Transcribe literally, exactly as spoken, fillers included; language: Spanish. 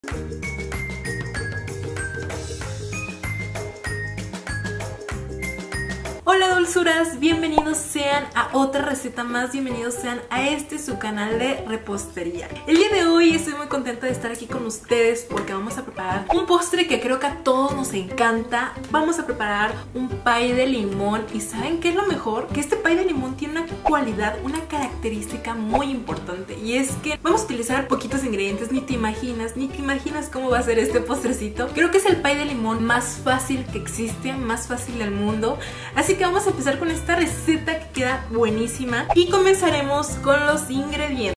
Hola dulzuras, bienvenidos sean a otra receta más, bienvenidos sean a este su canal de repostería. El día de hoy estoy muy contenta de estar aquí con ustedes porque vamos a preparar un postre que creo que a todos nos encanta. Vamos a preparar un pie de limón y ¿saben qué es lo mejor? Que este pie de limón tiene una cualidad, una característica muy importante y es que vamos a utilizar poquitos ingredientes, ni te imaginas, ni te imaginas cómo va a ser este postrecito. Creo que es el pie de limón más fácil que existe, más fácil del mundo, así que vamos a empezar con esta receta que queda buenísima y comenzaremos con los ingredientes.